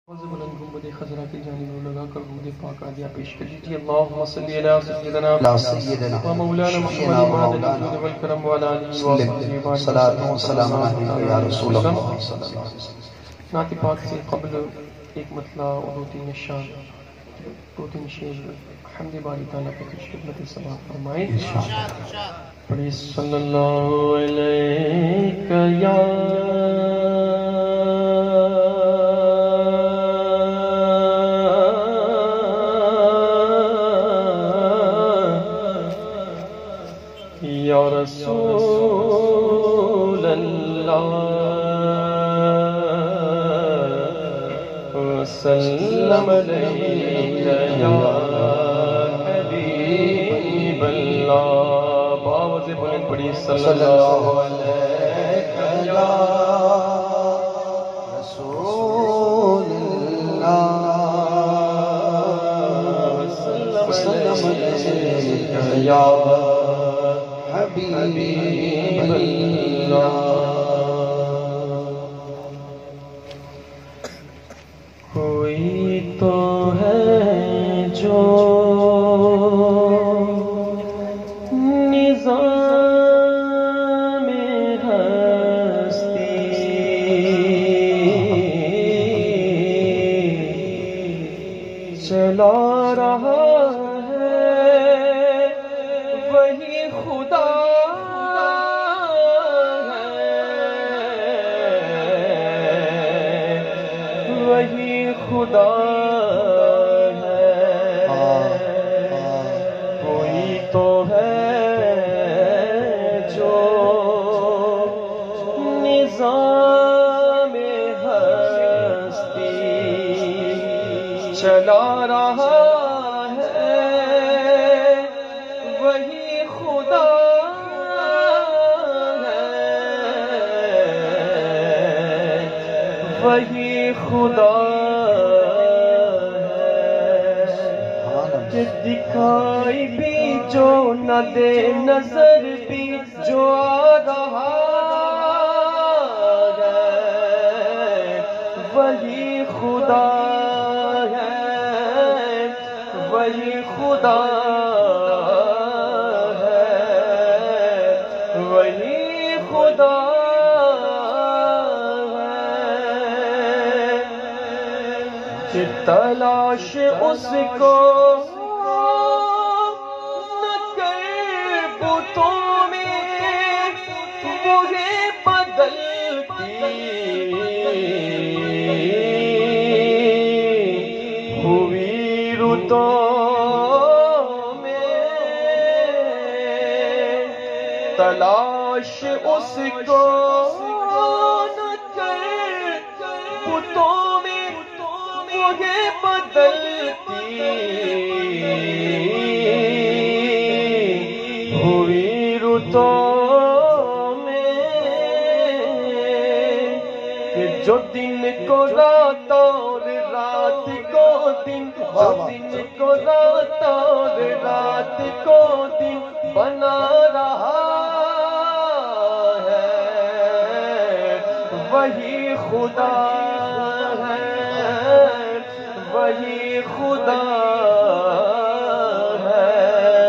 بلند گنبد خضرا کی جانب لگا کر درود پاک عالیہ پیش کر دیجیے۔ اللہم صلی علی سیدنا و مولانا محمد وعلی الجود والکرم وعلی آلہ وصحبہ صلاة و سلام علیکہ یا رسول اللہ۔ نعت پاک سے قبل ایک مطلع اور دو تین نشان، دو تین شعر حمد باری تعالیٰ کی کچھ خدمت سماعت فرمائیں۔ پڑھیں صلی اللہ علیہ یا رسول اللہ وسلم علیک یا حبیب اللہ۔ باوز بلند پڑھی صلی اللہ علیہ یا رسول اللہ وسلم علیک یا حبیب اللہ۔ کوئی تو ہے جو نظام ہستی چلا رہا خدا ہے، کوئی تو ہے جو نظام ہستی چلا رہا ہے، وہی خدا ہے، وہی خدا دکھائی بھی جو نہ دے نظر بھی جو آ رہا ہے، وہی خدا ہے، وہی خدا ہے، وہی خدا ہے۔ تلاش اس کو تلاش اس کو نہ کر بتوں میں مجھے بدلتی ہوئی رتوں میں، کہ جو دن کو رات اور رات کو دن، جو دن کو رات اور رات کو دن بنا رہا ہے، وہی خدا ہے، وہی خدا ہے،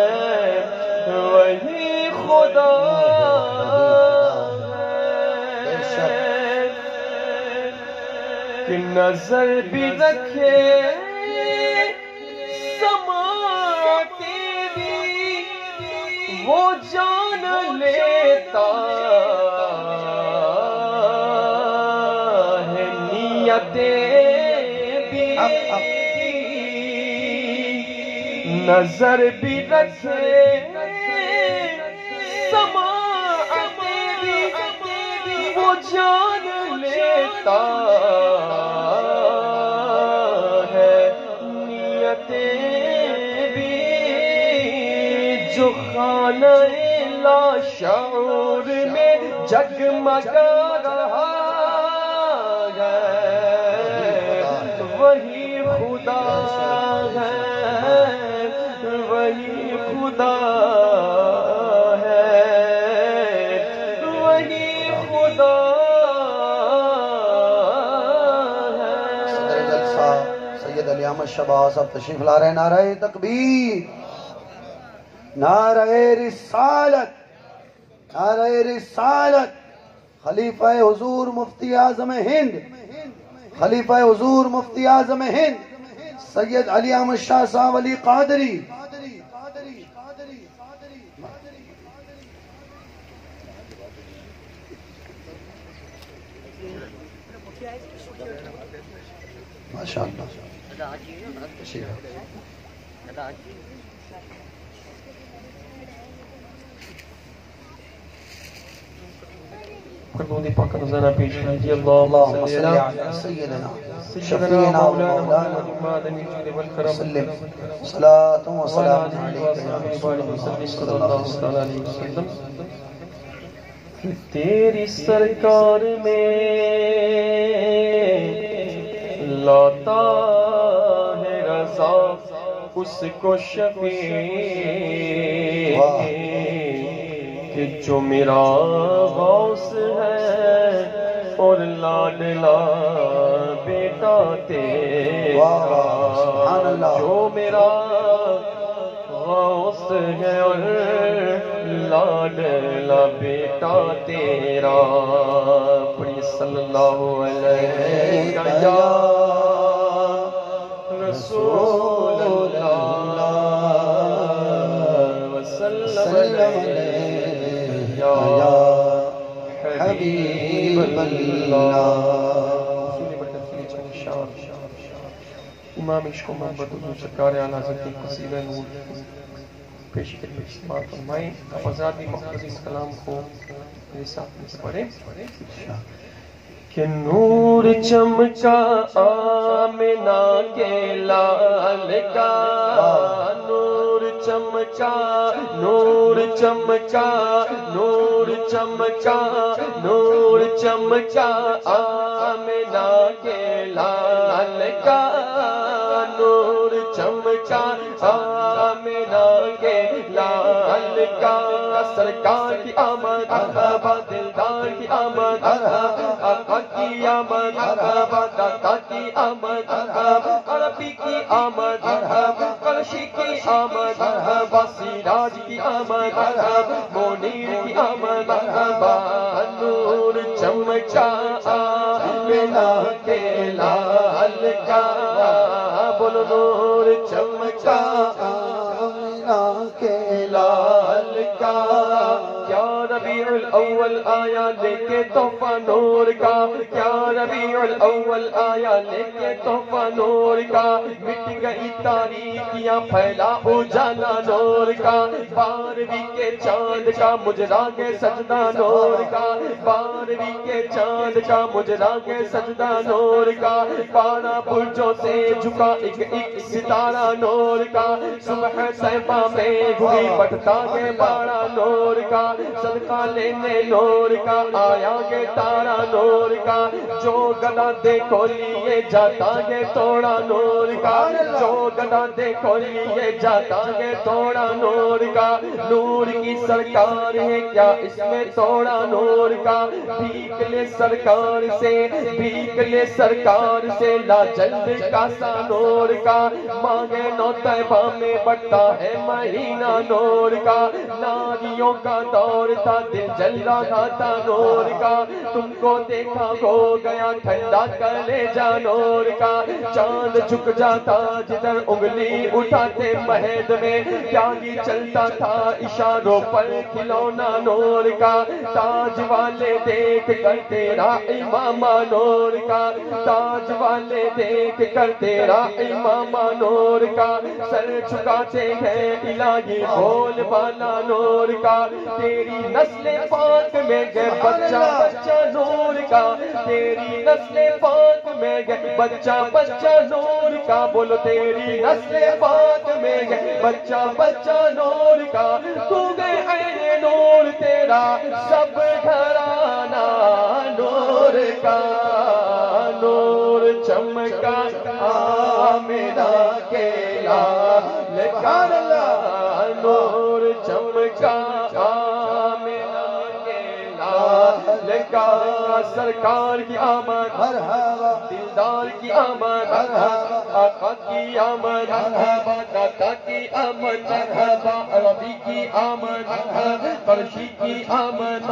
وہی خدا ہے، کہ نظر بھی رکھے سماعتیں بھی وہ جان لیتا ہے، نیتیں بھی نظر بھی رکھے سماعتیں بھی وہ جان لیتا ہے، نیتیں بھی جو خانہ لاشعور میں جگمگا رہا ہے، وہی خدا ہے، وہی خدا ہے، وہی خدا ہے۔ صاحب سید علی احمد شہباز صاحب تشریف لا رہے ہیں. نعرہ تکبیر، نعرہ رسالت، نعرہ رسالت. خلیفہ حضور مفتی اعظم ہند، خلیفہ حضور مفتی اعظم ہند سید علی احمد شاہ صاحب علی قادری. ماشاءاللہ. قربانی پاک نظرہ پیش کیجیے. اللہم صلی علی سیدنا سیدنا مولانا محمد الجود والکرم وسلم صلاۃ و سلام صلی اللہ علیہ وسلم. تیری سرکار میں لاتا ہے رضا اس کو شفیع کہ جو میرا غوث ہے اور لاڈلا بیٹا تیرا. جو میرا غوث ہے اور لاڈلا بیٹا تیرا. پڑھی صلی اللہ علیہ یا رسول اللہ وسلم یا حبیب اللہ. امام عشق و محبت حضور سرکار اعلی حضرت کی قصیدہ نور پیش کرنے کی بات فرمائیں. اب حضرات بھی مختصر اس کلام کو میرے ساتھ میں پڑھیں. کہ نور چمکا آمنہ کے لال کا، نور چمکا، نور چمکا، نور چمکا، نور چمکا آمنہ کے لال کا، نور چمکا آمنہ کے لال کا. سرکار کی آمد مرحبا، دلدار کی آمد مرحبا، آقا کی آمد مرحبا، داتا کی آمد مرحبا، عربی کی آمد مرحبا، قرشی کی آمد مرحبا، سراج کی آمد مرحبا، منیر کی آمد مرحبا. نور چمکا آمنہ کے لال کا، بولو نور چمکا آمنہ کے لال کا. کیا ربیع الاول آیا لے کے تحفہ نور کا، کیا ربیع الاول آیا لے کے تحفہ نور کا. مٹ گئی تاریکیاں پھیلا اجالا نور کا، 12ویں کے چاند کا مجرا کے سجدہ نور کا، 12ویں کے چاند کا مجرا کے سجدہ نور کا. 12 برجوں سے جھکا ایک ایک ستارہ نور کا. صبح صیفہ میں ہوئی بٹتا کے بارہ نور کا. صدقہ لینے نور کا آیا گے تارا نور کا. جو گدا دیکھو لیے جاتا گے توڑا نور کا، جو گدا دیکھو لیے جاتا گے توڑا نور کا. نور کی سرکار ہے کیا اس میں توڑا نور کا. بھیک لے سرکار سے، بھیک لے سرکار سے، لا جلد کا سا نور کا. مانگے نو طیبہ میں بٹتا ہے مہینہ نور کا. ناریوں کا دور تھا دل جل رہا تھا نور کا. تم کو دیکھا ہو گیا ٹھنڈا کلیجہ نور کا. چاند جھک جاتا جدھر انگلی اٹھاتے مہد میں، کیا ہی چلتا تھا اشاروں پر کھلونا نور کا. تاج والے دیکھ کر تیرا امامہ نور کا، تاج والے دیکھ کر تیرا امامہ نور کا. سر جھکاتے ہیں الہی بول بالا نور کا. تیری نسل پاک میں گئے بچہ بچہ نور کا، تیری نسل پاک میں گئے بچہ بچہ نور کا. بولو تیری نسل پاک میں گئے بچہ بچہ نور کا. تو گئے عین نور تیرا سب گھرانہ نور کا. نور چمکا آمنہ کے لال کا، نور چمکا آمنہ کے لال کا سرکار کی آمد مرحبا دلدار کی آمد آقا کی آمد داتا کی آمد عربی کی آمد فرشی کی آمد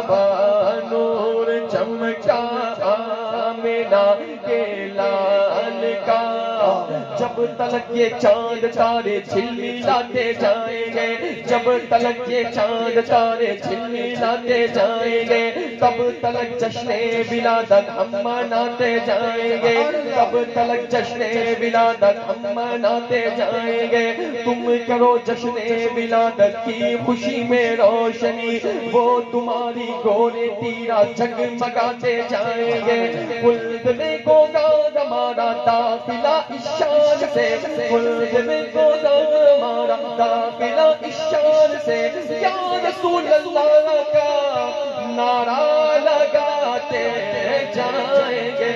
نور چمکا آمینہ کے لال کا جب تلک یہ چاند تارے جھلملاتے جائیں گے جب تلک یہ چاند تارے جھلملاتے جائیں گے تب تلک جشن ولادت ہم مناتے جائیں گے تب تلک جشن ولادت ہم مناتے جائیں گے تم کرو جشن ولادت کی خوشی میں روشنی وہ تمہاری گورے تیرا جگمگاتے جائیں گے خلد میں گوگا ہمارا داخلہ شان سے خلد میں گوگا ہمارا داخلہ شان سے یا رسول اللہ کا نعرہ لگاتے جائیں گے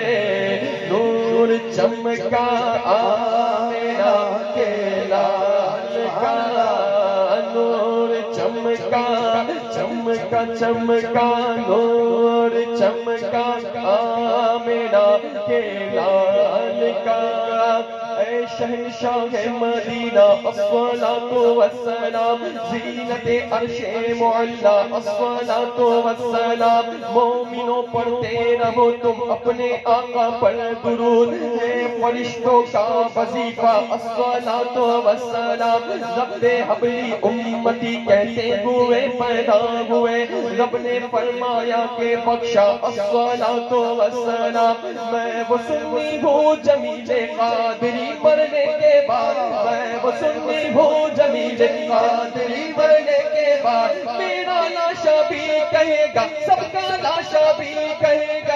نور چمکا آمینہ کے لال کا نور چمکا چمکا چمکا نور چمکا آمینہ کے لال کا اے شہنشاہ مدینہ الصلاۃ والسلام زینت عرش معلا الصلاۃ والسلام مومنوں پڑھتے رہو تم اپنے آقا پر درود اے فرشتوں کا وظیفہ الصلاۃ والسلام رب حبلی امتی کہتے ہوئے پیدا ہوئے رب نے فرمایا کہ بخشا الصلاۃ والسلام میں وہ سنی ہوں جمیل قادری مرنے کے بعد میں وہ سنی ہوں جمیل قادری مرنے کے بعد میرا لاشا بھی کہے گا سب کا لاشا بھی کہے گا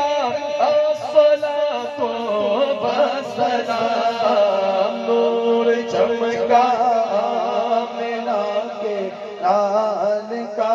الصلاۃ والسلام نور چمکا آمینہ کے لال کا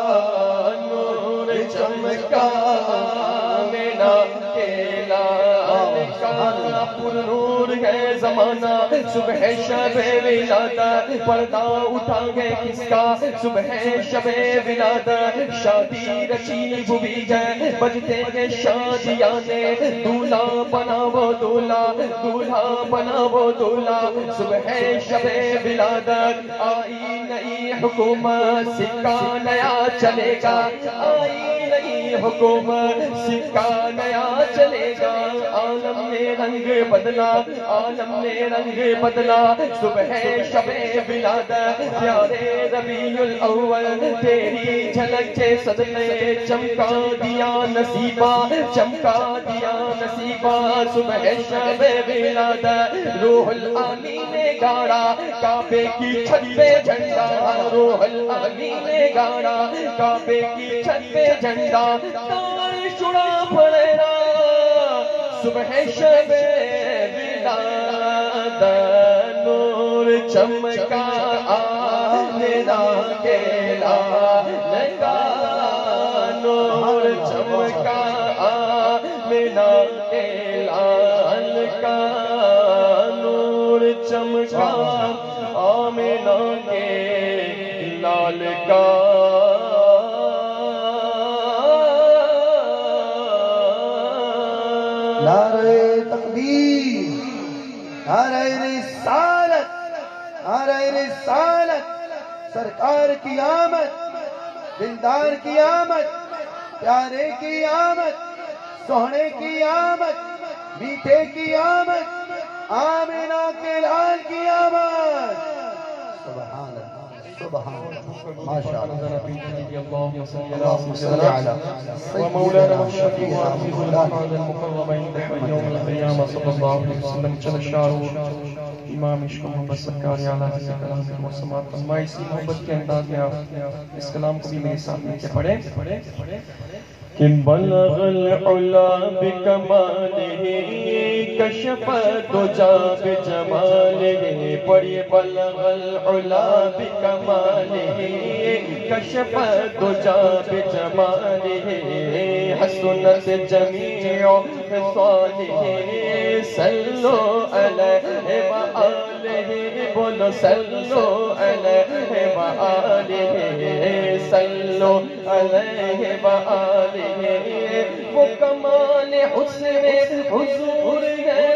نور چمکا آمینہ کے لال کا پر نور ہے زمانہ صبح شب ولادت پردہ اٹھا گئے کس کا صبح شب ولادت شادی رچی ہوئی ہے بجتے ہیں شادیانے دولہا بنا وہ دولہا دولہا بنا وہ دولہا صبح شب ولادت آئی نئی حکومت سکہ نیا چلے گا آئی نئی حکومت سکہ نیا چلے گا عالم نے رنگ بدلا عالم نے رنگ بدلا صبح شب ولادت پیارے ربیع الاول تیری جھلک کے صدقے چمکا دیا نصیبہ چمکا دیا نصیبہ صبح شب ولادت روح العالی نے گاڑا کعبے کی چھت پہ جھنڈا روح العالی نے گاڑا کعبے کی چھت پہ جھنڈا تار چڑا پڑا صبح شب ولادت نور چمکا آمینہ کے لال کا نور چمکا آمینہ کے لال کا نور چمکا آمینہ کے لال کا نعرہ تکبیر نعرہ رسالت نعرہ رسالت سرکار کی آمد دلدار کی آمد پیارے کی آمد سوہنے کی آمد میٹھے کی آمد آمینہ کے لال کی آمد سبحان اللہ سبحان اللہ ماشاءاللہ اللہم صلی علی ومولانا الشفیع وعزیز المحمد المقرب عند یوم القیامہ صلی اللہ علیہ وسلم چل شارو امام عشق محمد سرکار اعلیٰ حضرت کلام و سماعت فرمائے اسی محبت کے انداز میں آپ اس کلام کو بھی میرے ساتھ مل کے پڑھیں کہ بلغ العلا بکمالہ کشف الدجا بجمالہ پڑھیے بلغ العلا بکمالہ کشف الدجا بجمالہ حسنت جمیع خصالہ صلوا علیہ وآلہ بولو صلوا علیہ وآلہ صلو علیہ وآلہ وہ کمال حسن حضور ہے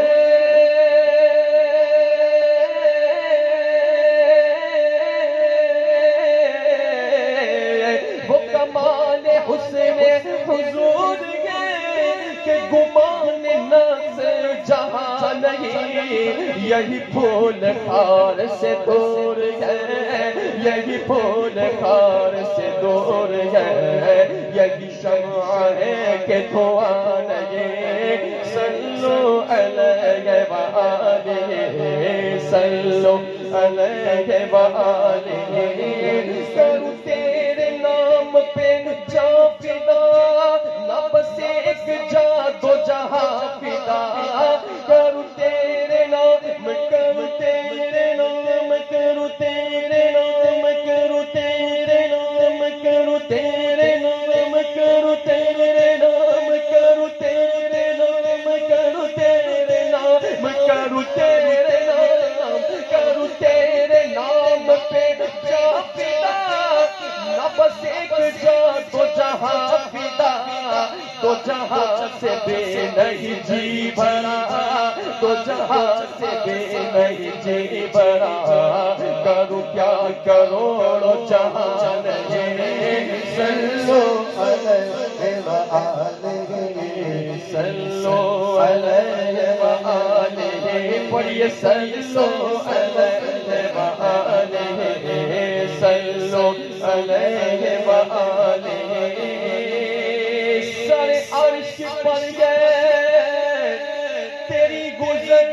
وہ کمال حسن حضور ہے کہ گمان ناز جہاں نہیں یہی پھول خار سے دور ہے یہی پھول خار سے دور ہے یہی شمع ہے کہ دھواں نہیں صلو علیہ وآلہ صلو علیہ وآلہ کروں تیرے نام پہ جا فدا نہ بس ایک جا دو جہاں فدا کروں تیرے نام کروں تیرے نام کروں تیرے نام کروں تیرے نام کروں تیرے نام کروں تیرے نام کروں تیرے نام کروں تیرے نام کروں تیرے نام کروں تیرے نام پہ جا فدا نہ بس ایک جا تو جہاں فدا تو جہاں سے بے نہیں جی بھرا تو جہاں سے بے نہیں جی بھرا کروں کیا کروڑوں جہاں نہیں صلو علیہ وآلہ صلو علیہ وآلہ پڑھیے صلو علیہ وآلہ صلو علیہ وآلہ سارے عرش پر گئے تیری گزر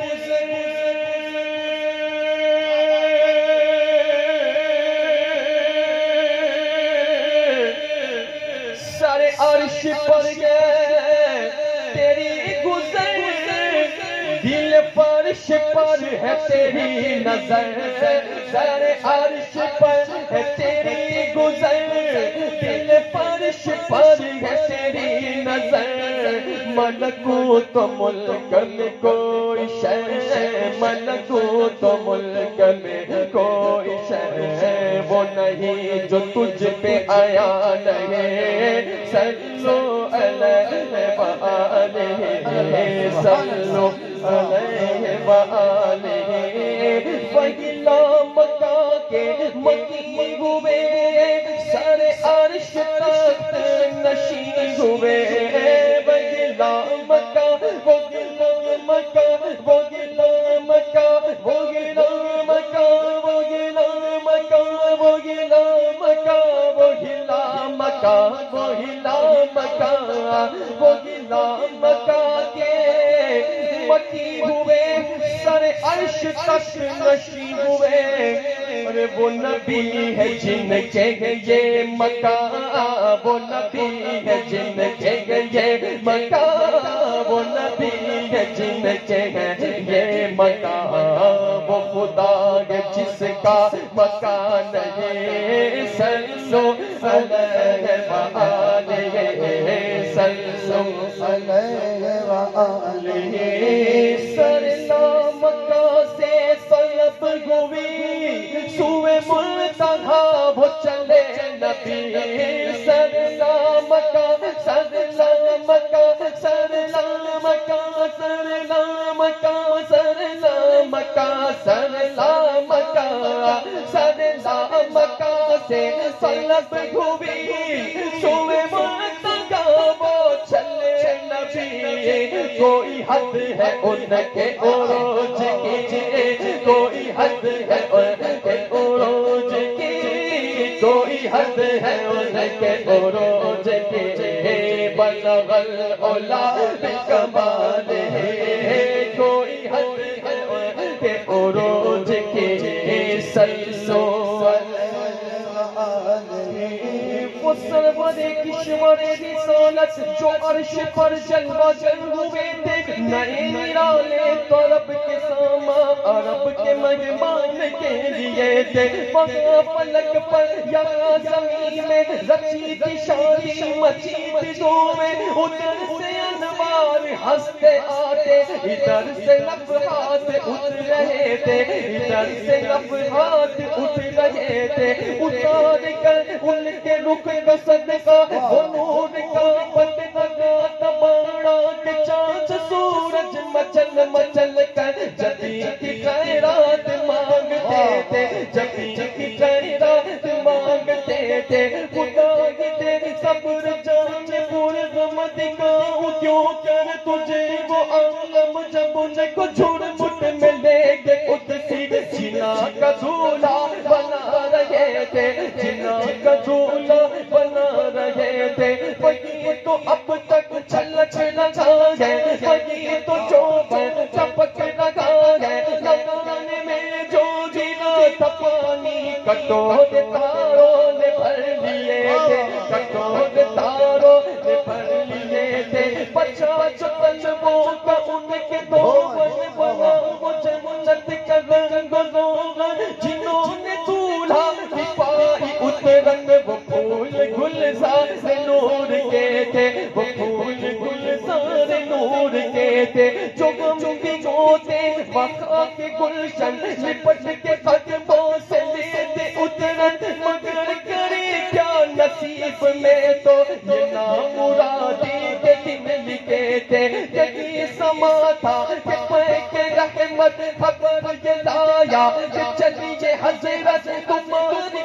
سارے عرش پر گئے تیری گزر دل فرش پر ہے تیری نظر سارے عرش پر ہے تیری گزر دل فرش پر ہے تیری نظر ملکوت ملک میں کوئی شے ملکوت ملک میں کوئی شے وہ نہیں جو تجھ پہ آیا نہیں صلو علیہ وآلہ صلو علیہ وآلہ وہی مکہ کے مکی ہوئے سارے عرش تخت نشین ہوئے وہی مکہ وہ گلا مکہ وہ گلا مکہ وہ گلا مکہ وہ گلا مکہ وہ گلا مکہ وہ گلا مکہ وہ گلا مکہ وہ گلا مکہ کے مکی ہوئے سر عرش تک نشین ہوئے اور وہ نبی ہے جن کے یہ مکہ وہ نبی ہے جن کے یہ مکہ وہ نبی ہے جن کے یہ مکہ وہ خدا ہے جس کا مکان ہے صلو علیہ وآلہ صلو علیہ وآلہ سرنا مکہ سے طلب ہوئی سوئے منتہا وہ چلے نبی سرنا مکہ سرنا مکہ سرنا مکہ سرنا مکہ سرنا مکہ سرنا مکہ سرنا مکہ سے طلب ہوئی سوئے منتہا وہ چلے نبی کوئی حد ہے ان کے عروج کی کوئی حد ہے ان کے عروج کی کوئی حد ہے ان کے عروج کی بلغ العلا بکمال ہے کوئی حد ہے ان کے عروج کی صلو وہ سرور کشور رسالت جو عرش پر جلوہ جل ہوئے تھے نئے نرالے تو رب کے ساما عرب کے مہمان کے لیے تھے وہاں فلک پر یا زمین میں رچی تھی شادی مچی تھی دو میں ادھر سے سوار ہنستے آتے ادھر سے نفحات اٹھ رہے تھے ادھر سے نفحات اٹھ رہے تھے اتار کر ان کے رخ کا صدقہ وہ نور کا پت لگا تباڑا کے چاند سورج مچل مچل کر جدید کی خیرات مانگتے تھے جدید کی خیرات مانگتے تھے خدا کی دے صبر جان پور غم دکھاؤں کیوں کر تجھے وہ عالم جب ان کو جھوڑ مٹ میں لے کے قدسی جنا کا دھولا بنا رہے تھے جنا کا دھولا بنا رہے تھے وہی تو اب تک چھلک لگا ہے وہی تو چوبر چپک لگا ہے لگانے میں جو جینا تھا پانی کٹورے تاروں نے بھر لیے تھے کٹورے تاروں نے بھر لیے تھے بچا تجبوں کا ان کے دو بنا وہ جنت کا رنگ روغن جنہوں نے دولہا کی پائی اترن وہ پھول گلزار نور کے تھے وہ پھول گلزار نور کے تھے جو غم بھگوتے وقا کے گلشن لپٹ کے قدموں سے لیتے اترن مگر کرے کیا نصیب میں تو یہ نامرادی کے دن لکھے تھے یہی سما تھا کہ پیک رحمت خبر یہ لایا کہ چلیے حضرت تمہاری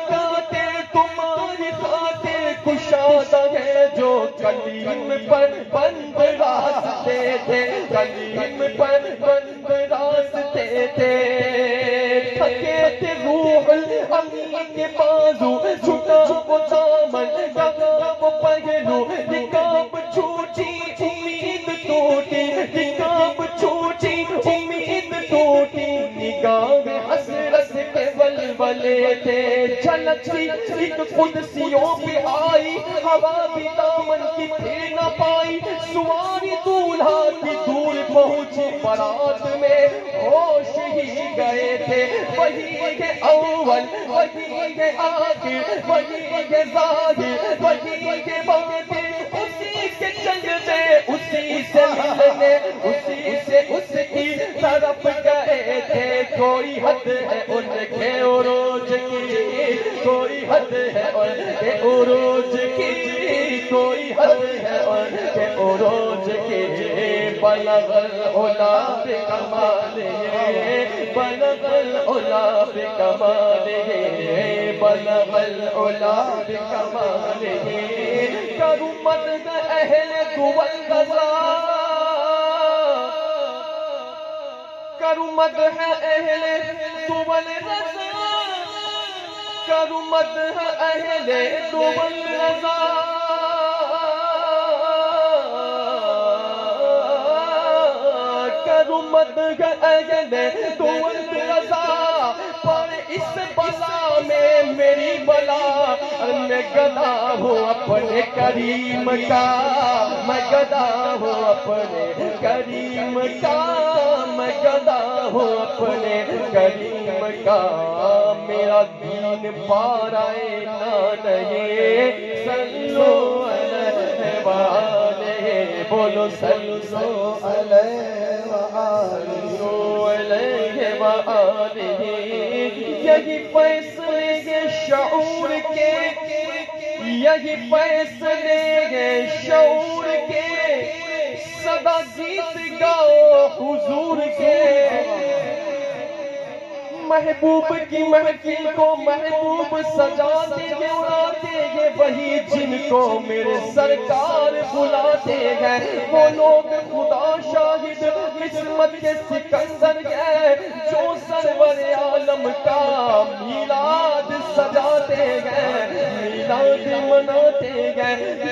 خاطر کشادہ ہے جو کلیم پر بند راستے تھے کلیم پر بند راستے تھے تھکے تھے روح الامین کے بازو چھٹا وہ دامن لگا وہ پہلو نقاب چھوٹی امید ٹوٹی نقاب چھوٹی امید ٹوٹی نگاہ حسرت کے ولولے تھے جھلکتی ایک قدسیوں پہ آئی ہوا بھی دامن کی پھر نہ پائی سواری دولہا کی دور پہنچی برات میں ہوش ہی گئے تھے وہی ہے اول وہی ہے آخر وہی ہے ظاہر وہی ہے باطن اسی کے چلنے اسی سے ملنے اسی سے اس کی طرف گئے تھے کوئی حد ہے ان کے عروج کی کوئی حد ہے ان کے عروج کی کوئی حد ہے ان کے عروج کی بلغ العلا بکمالہ بلغ العلا بکمالہ بلغ العلا بکمالہ کرمت اہل دول رضا کرمت ہے اہل دول رضا کرمت ہے اہل دول رضا کرمت ہے اہل دول رضا پر اس بلا میں میری بلا میں گدا ہوں اپنے کریم کا میں گدا ہوں اپنے کریم کا میں گدا ہوں اپنے کریم کا میرا دین پارائے نہ نہیں صلو علیہ وآلہ بولو صلو علیہ وآلہ یہی فیصلے کے شعور کے یہی فیصلے کے شعور کے صدا گیت گاؤ حضور کے محبوب کی محفل کو محبوب سجاتے ہیں اڑاتے ہیں وہی جن کو میرے سرکار بلاتے ہیں وہ لوگ خدا شاہد قسمت کے سکندر ہیں جو سرور عالم کا میلاد سجاتے ہیں میلاد مناتے ہیں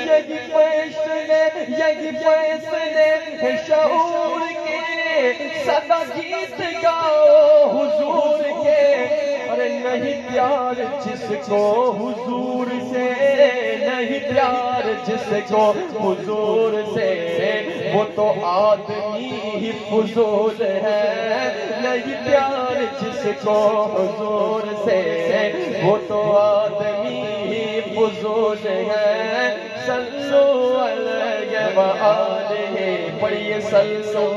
یہی فیصلے شعور کے صدا گیت گاؤ حضور کے ارے نہیں پیار جس کو حضور سے نہیں پیار جس کو حضور سے وہ تو آدمی ہی فضول ہے نہیں پیار جس کو حضور سے وہ تو آدمی ہی فضول ہے صلو علیہ وآلہ علیہ پڑھیے صلو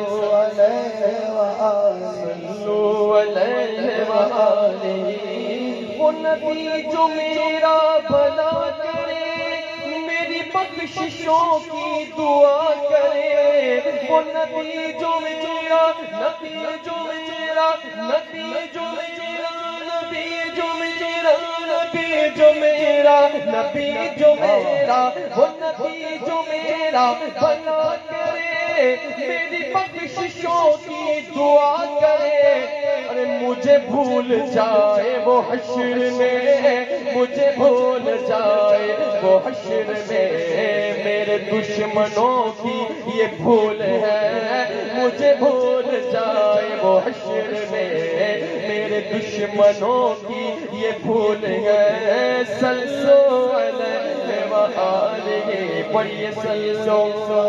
علیہ وآلہ وہ نبی جو میرا بھلا کرے میری بخششوں کی دعا کرے وہ نبی جو میرا نبی جو میرا نبی جو میرا نبی جو میرا نبی جو میرا نبی جو میرا وہ نبی جو میرا بھلا کرے میری بخششوں کی دعا کرے ارے مجھے بھول جائے وہ حشر میں مجھے بھول جائے وہ حشر میں میرے دشمنوں کی یہ بھول ہے مجھے بھول جائے وہ حشر میں میرے دشمنوں کی یہ بھول ہے صلو علیہ وآلہ پڑھیے صلو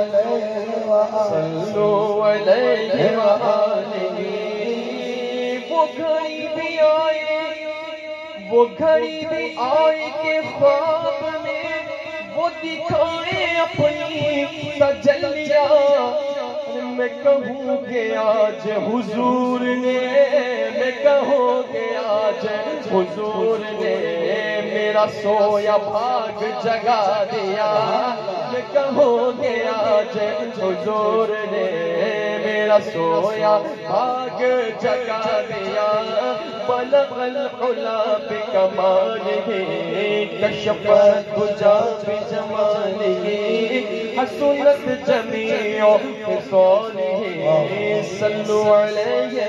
علیہ وآلہ وہ گھڑی بھی آئے وہ گھڑی بھی آئے کہ خواب میں وہ دکھائے اپنی تجلیاں میں کہوں کہ آج حضور نے میں کہوں کہ آج حضور نے میرا سویا بھاگ جگا دیا میں کہوں کہ آج حضور نے میرا سویا بھاگ جگا دیا بلغ العلا بکمالہ کشفت دجا بجمالہ حسنت جمیع خصالہ صلو علیہ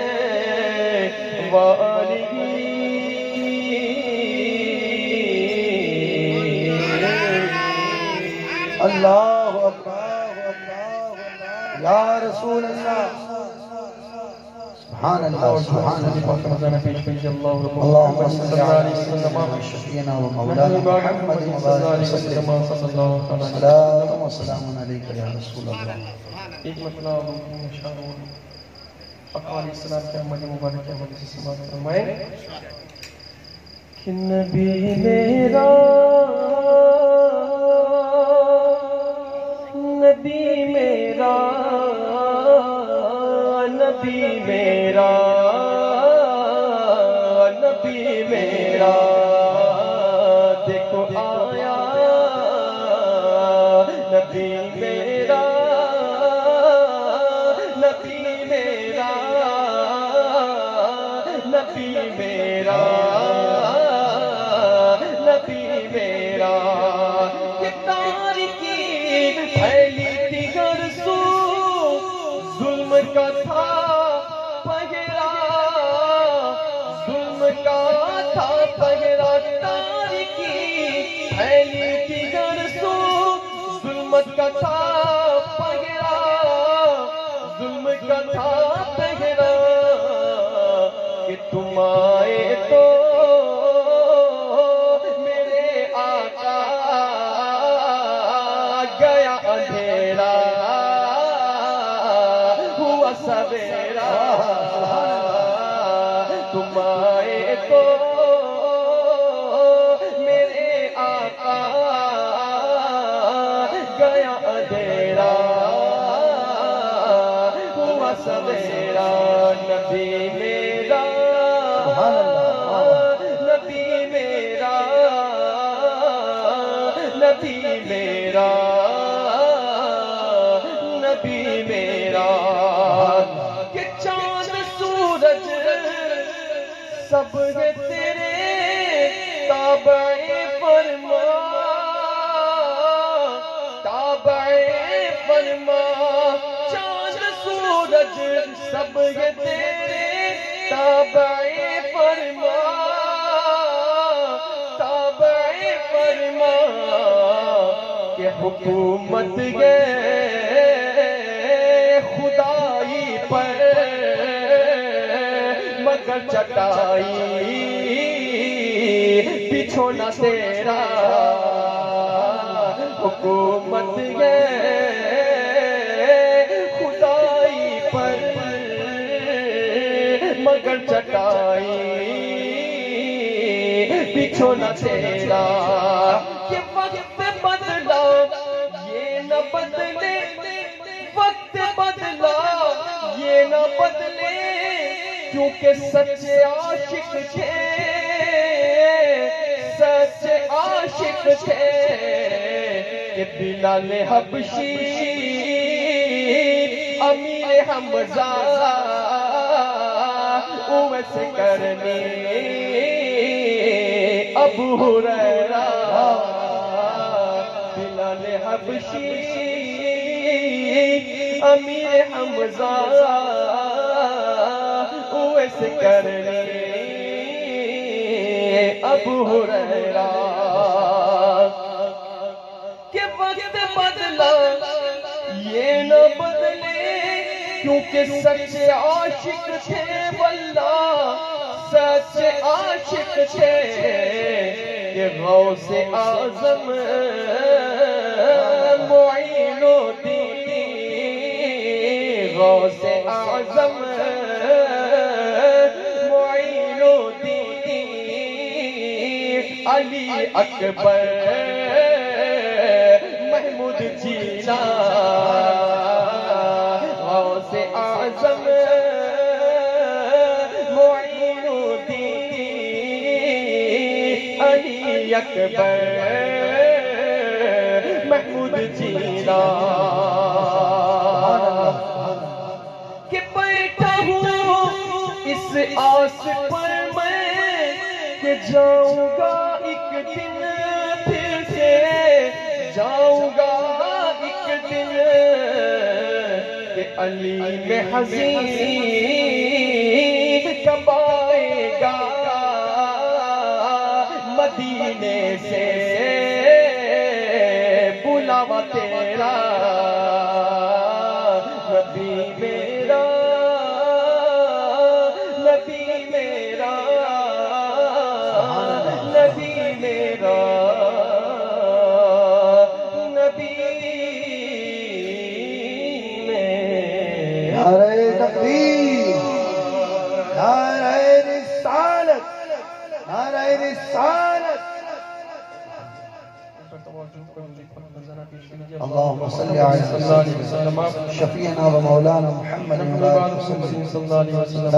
وآلہ اللہ اکبر یا رسول اللہ سبحان اللہ سبحان اللہ اللہم صلی علی سیدنا شفیعنا و مولانا محمد صلی اللہ و سلام علیکہ یا رسول اللہ ایک مطلب اقوال السلام کے احمد مبارک احمد سے سماعت فرمائیں کہ نبی میرا نبی میرا نبی میرا نبی میرا دیکھو آیا نبی میرا نبی میرا نبی میرا نبی میرا کہ تاریکی پھیلی تھی ہر سو ظلم کا تھا پہرا ظلم کا تھا پہرا تاریکی پھیلی تھی ہر سو ظلمت کا تھا پہرا ظلم کا تھا پہرا کہ تم آئے تو میرے آقا گیا اندھیرا ہوا سویرا تم آئے تو میرے آقا گیا اندھیرا ہوا سویرا نبی میرا نبی میرا نبی میرا نبی میرا کہ چاند سورج سب ہے تیرے تابع فرما تابع فرما چاند سورج سب ہے تیرے تابع فرما تابع فرما کہ حکومت خدائی پر مگر چٹائی بچھونا تیرا حکومت خدائی پر مگر چٹائی بچھونا تیرا کہ وقت بدلا یہ نہ بدلے کیونکہ سچے عاشق تھے، سچے عاشق تھے کہ بلال حبشی امیر حمزہ اویس کرنی ابو ہریرہ بلال حبشی امیر حمزہ اویس کرنی ابو ہریرہ کہ وقت بدلا یہ نہ بدلے کیونکہ سچے عاشق تھے واللہ سچے عاشق تھے کہ غوث اعظم معین الدین غوث اعظم معین الدین علی اکبر محمود جیلانی غوث اعظم معین الدین علی اکبر محمود جیلانی کہ بیٹھا ہوں اس آس پر میں کہ جاؤں گا ایک دن پھر سے جاؤں گا ایک دن کہ علی میں حزین کب آئے گا مدینے سے بلاوا تیرا نبی میرا نبی میرا نبی میرا نبی میرا نعرہ تکبیر، نعرہ رسالت، نعرہ رسالت۔ اللهم صل على شفيعنا ومولانا محمد صلی اللہ علیہ وسلم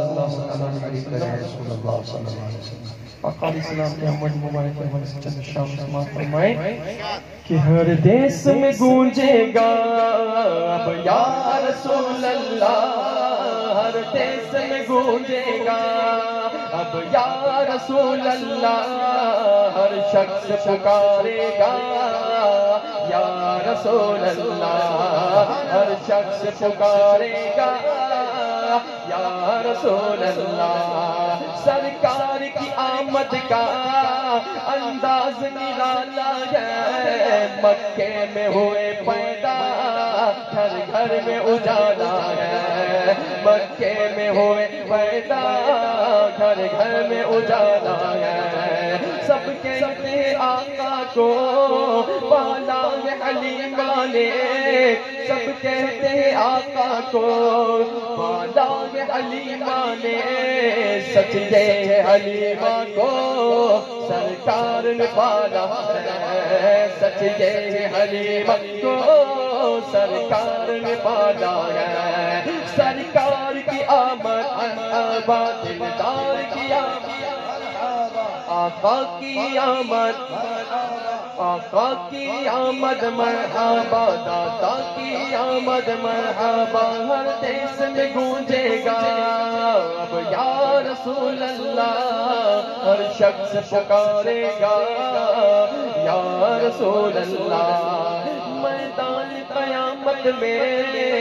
آقا اسلام کے احمد مبارک کے حوالے سے چند شام سماعت فرمائیں کہ ہر دیس میں گونجے گا اب یا رسول اللہ، ہر دیس میں گونجے گا اب یا رسول اللہ، ہر شخص پکارے گا یا رسول اللہ، ہر شخص پکارے گا یا رسول اللہ۔ سرکار کی آمد کا انداز نرالا ہے، مکے میں ہوئے پیدا گھر گھر میں اجالا ہے، مکے میں ہوئے پیدا گھر گھر میں اجالا ہے۔ سب کہتے ہیں آقا کو بالا میں علی والے، سب کہتے ہیں آقا کو بالا میں علی والے، سچ یہ ہے حلیمہ کو سرکار نے پالا ہے، سچ یہ ہے حلیمہ کو سرکار نے پالا ہے۔ سرکار کی آمد آباد دلدار کی آمد، آقا کی آمد، آقا کی آمد مرحبا، دادا کی آمد مرحبا، ہر دیس میں گونجے گا اب یا رسول اللہ، ہر شخص پکارے گا یا رسول اللہ۔ میدان قیامت میں،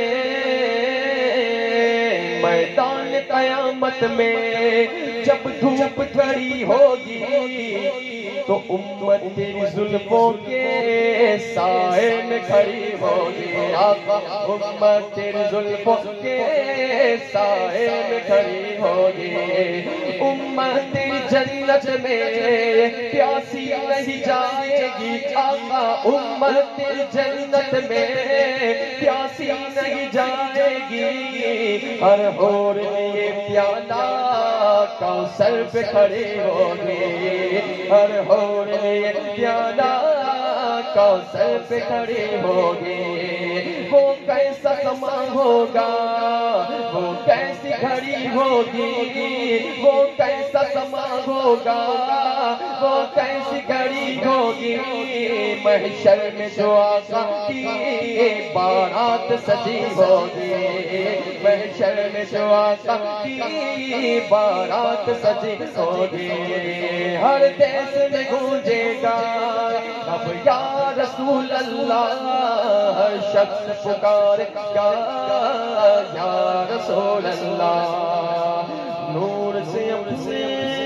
میدان قیامت میں جب دھوپ کھڑی ہوگی تو امت تیری زلفوں کے سائے میں کھڑی ہوگی، آقا امت تیری زلفوں کے سائے میں کھڑی ہوگی، امت تیری جنت میں پیاسی نہیں جائے گی، آقا امت تیری جنت میں پیاسی نہیں جائے گی، ہر حور لیے پیالہ کوثر پہ کھڑی ہوگی، ہر حور لیے پیالہ کوثر پہ کھڑی ہوگی۔ وہ کیسا سما ہوگا، وہ کیسی گھڑی ہوگی، وہ کیسا سما ہوگا، وہ کیسی گھڑی ہوگی، محشر میں جو آقا کی بارات سجی ہوگی، محشر میں جو آقا کی بارات سجی ہوگی، ہر دیس میں گونجے گا اب یا رسول اللہ، ہر شخص پکارے گا یا رسول اللہ، نور سے اپنے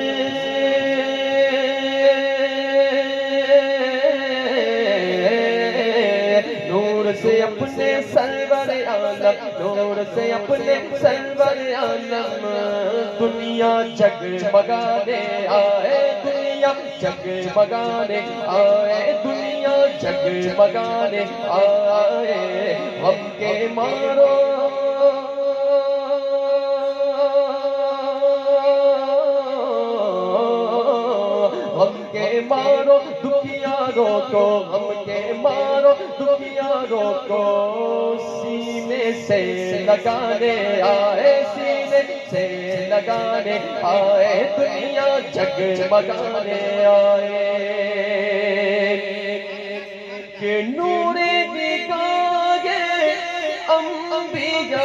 سے اپنے سرور عالم، نور سے اپنے سرور عالم، دنیا جگمگانے آئے، دنیا جگمگانے آئے، دنیا جگمگانے آئے، ہم کے مارو ہم کے مارو دکھیاروں کو، ہم کے مارو دکھیاروں کو، سینے سے لگانے آئے، سینے سے لگانے آئے، دنیا جگمگانے آئے، کہ نور نگاہ انبیاء،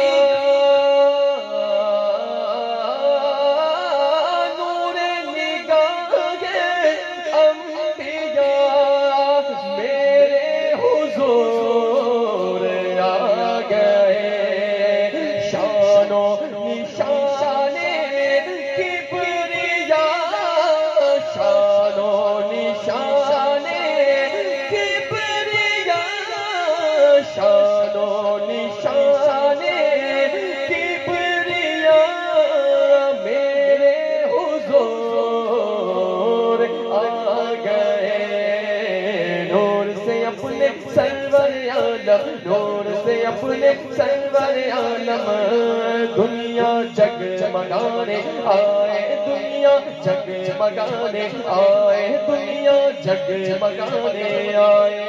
نور سے اپنے سرور عالم، دنیا جگمگانے آئے، دنیا جگمگانے آئے، دنیا جگمگانے آئے،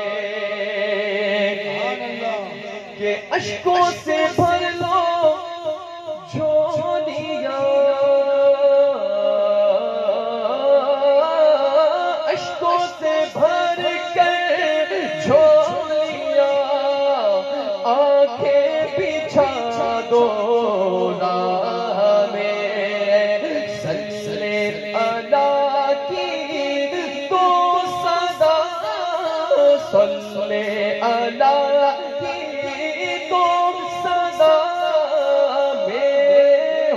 کہ اشکوں سے بھر لو جھولیاں، اشکوں سے بھر کر جھولیاں، آنکھیں بچھا دو راہ میں، صلی اللہ کی تو صدا، صلی اللہ کی تو صدا، میرے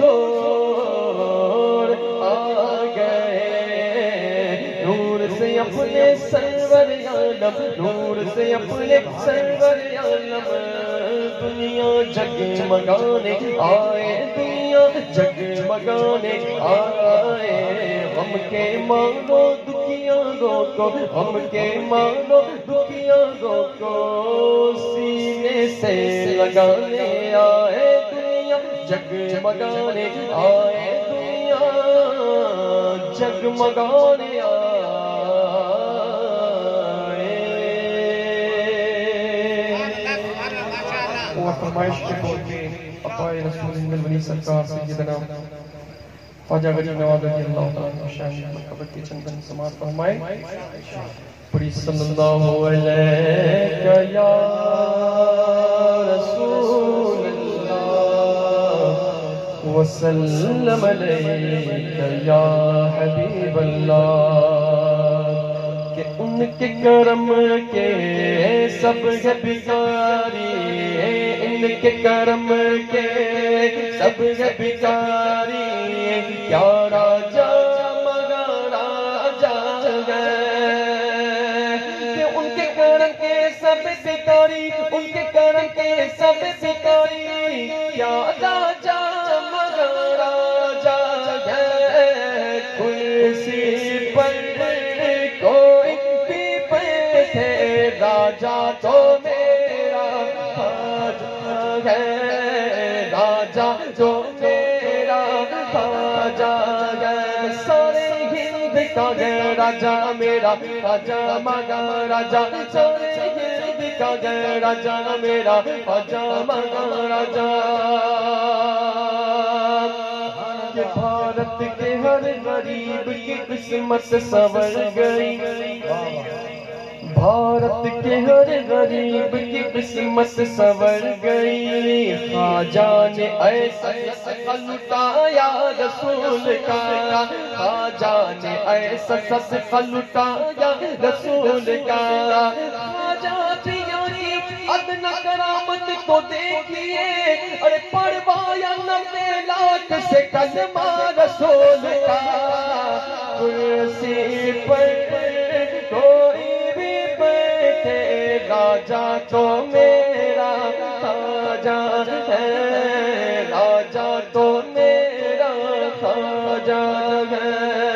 حضور آ گئے، نور سے اپنے سرور عالم، نور سے اپنے سرور عالم، دنیا جگمگانے آئے، دنیا جگمگانے آئے، ہم کے مانو دکھیاروں کو، ہم کے مانو دکھیاروں کو، سینے سے لگانے آئے، دنیا جگمگانے آئے، دنیا جگمگانے آئے، فرمائش کے طور پہ اپائے رسول الولی سرکار سیدنا خواجہ غریب نواز رضی اللہ تعالیٰ شان مرتبت کے چندن سماعت فرمائے، پڑھی صلی اللہ علیہ یا رسول اللہ وسلم علیہ یا حبیب اللہ، کہ ان کے کرم کے سب ہے بھکاری، ان کے کرم کے سب ہے بھکاری، کیا راجہ مگر راجہ ہے، کہ ان کے کرم کے سب بھکاری، ان کے کرم کے سب بھکاری، کیا راجہ مگر راجہ ہے، کرسی پر کوئی بھی بیٹھے، راجہ تو میرا خواجہ ہے، راجہ جو میرا خواجہ ہے، سارے ہند کا ہے راجہ میرا خواجہ مگا، راجہ سارے ہند کا ہے راجہ میرا خواجہ مگا، راجہ کہ بھارت کے ہر غریب کی قسمت سنور گئی، بھارت کے ہر غریب کی قسمت سنور گئی، خواجہ نے ایسا صدقہ لٹایا رسول کا، خواجہ نے ایسا صدقہ لٹایا رسول کا، خواجہ پیا کی ادنا کرامت کو دیکھیے، ارے پڑھوایا 90 لاکھ سے کلمہ رسول کا، کرسی پر کوئی بھی بیٹھے راجہ تو میرا خواجہ ہے، راجہ تو میرا خواجہ ہے،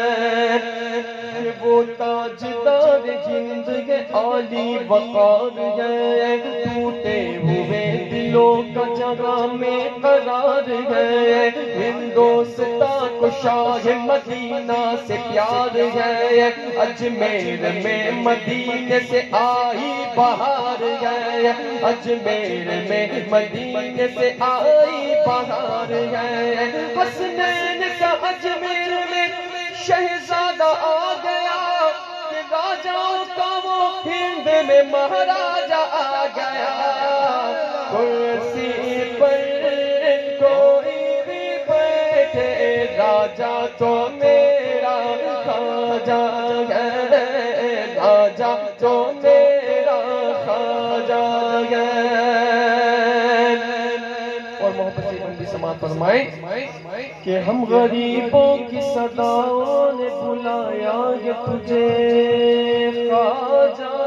وہ تاجدار ہند ہے، عالی وقار ہے، ٹوٹے ہوئے دلوں کا جگہ میں قرار ہے، ہندوستان کو شاہ مدینہ سے پیار ہے، اجمیر میں مدینے سے آئی بہار ہے، اجمیر میں مدینے سے آئی بہار ہے، حسنین کا اجمیر میں شہزادہ آ گیا، کہ راجاؤں کا وہ ہند میں مہاراجا آ گیا، کرسی پر کوئی بھی بیٹھے راجا تو میرا خواجہ ہے، راجا تو میرا خواجہ ہے۔ اور محبت سے بندی سماعت فرمائیں کہ ہم غریبوں کی صداؤں نے بلایا یہ تجھے خواجہ،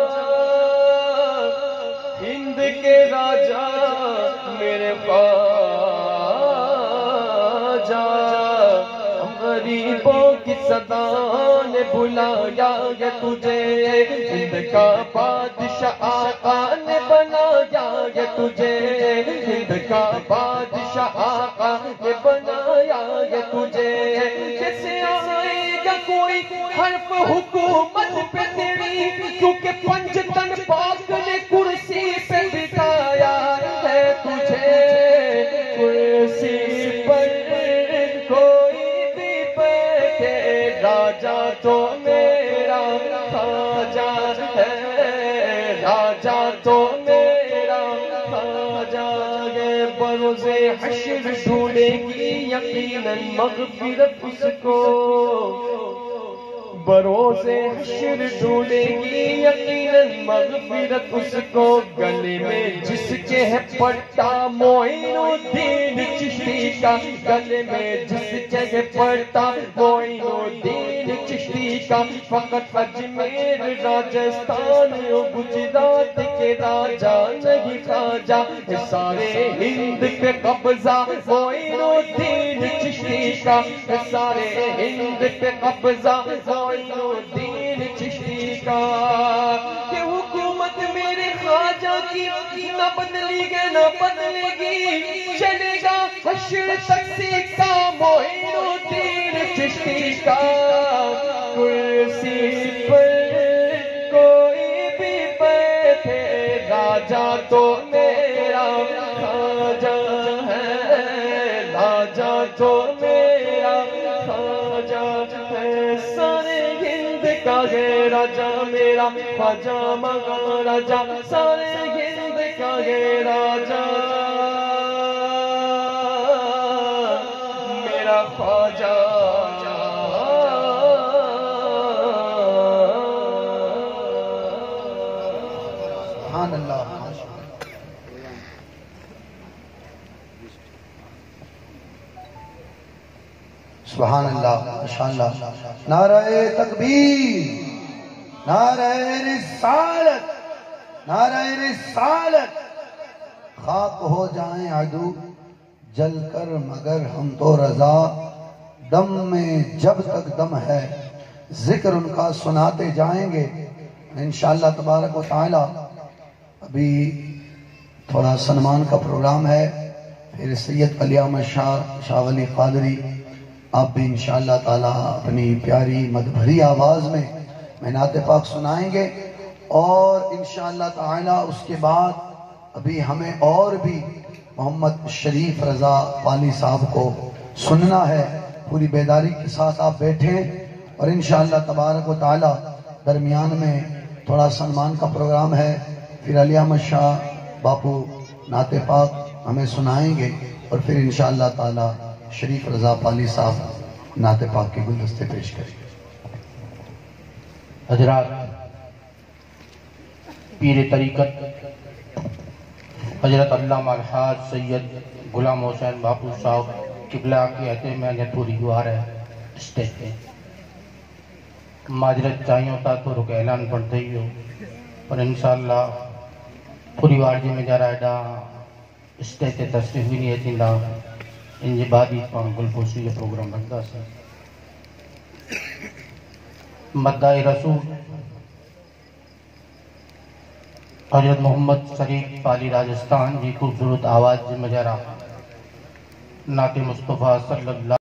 ہند کے راجا میرے خواجہ، ہم غریبوں کی صداؤں نے بلایا یہ تجھے، ہند کا بادشاہ آقا نے بنایا یہ تجھے، ہند کا بادشاہ آقا نے بنایا یہ تجھے، کیسے آئے گا کوئی حرف حکومت پہ تیری، کیونکہ پنجتن پاک نے کرسی پہ بٹھایا ہے تجھے، کرسی پر کوئی بھی بیٹھے راجا تو میرا خواجہ ہے، راجا تو میرا خواجہ ہے، بروز حشر ڈھونڈے گی یقیناً مغفرت اس کو، بروز حشر ڈھونڈے گی یقیناً مغفرت اس کو، گلے میں جس کے ہے پٹا معین الدین چشتی کا، گلے میں جس کے ہے پٹا معین الدین چشتی کا، فقط اجمیر راجستھان و گجرات کے راجا نہیں خواجہ، سارے ہند پہ قبضہ معین الدین چشتی کا، سارے ہند پہ قبضہ معین الدین چشتی کا، کہ حکومت میرے خواجہ کی نہ بدلی گے نہ بدلے گی، چلے گا حشر تک سیکھا معین الدین چشتی کا، کرسی پر کوئی بھی بیٹھے راجا تو میرا خواجہ ہے، راجا تو میرا خواجہ ہے، سارے ہند کا ہے راجا میرا خواجہ مہاراجا، سارے ہند کا ہے راجا میرا خواجہ، سبحان اللہ، سبحان اللہ، ماشاءاللہ، نعرہ تکبیر، نعرہ رسالت، نعرہ رسالت، خاک ہو جائیں عدو جل کر مگر ہم تو رضا، دم میں جب تک دم ہے ذکر ان کا سناتے جائیں گے انشاءاللہ تبارک و تعالی۔ ابھی تھوڑا سنمان کا پروگرام ہے، پھر سید علی احمد شاہ ولی قادری آپ بھی انشاءاللہ تعالی اپنی پیاری مدبھری آواز میں نعت پاک سنائیں گے، اور انشاءاللہ تعالی اس کے بعد ابھی ہمیں اور بھی محمد شریف رضا پالی صاحب کو سننا ہے، پوری بیداری کے ساتھ آپ بیٹھیں، اور انشاءاللہ تبارک و تعالی درمیان میں تھوڑا سلمان کا پروگرام ہے، پھر علی احمد شاہ باپو نعت پاک ہمیں سنائیں گے، اور پھر انشاءاللہ تعالی شریف رضا پالی صاحب نعت پاک کے گلدستے پیش کریں گے۔ حضرات، پیر طریقت حضرت علامہ الحاج سید غلام حسین باپو صاحب قبلہ کے عہدے میں نے پوری گوار ہے اسٹیج پہ معذرت چاہیوں تا تو رک اعلان پڑھتے ہی ہو، اور انشاءاللہ پوری وار جی میں جا رہا ہے ڈا اسٹیج تے تشریف بھی نہیں تھیندا، ان جی بعد ہی پان گلپوشی یہ پروگرام رکھدا سی۔ مداح رسول حضرت محمد شریف پالی راجستان جی خوبصورت آواز جی مجرا نعت مصطفیٰ صلی اللہ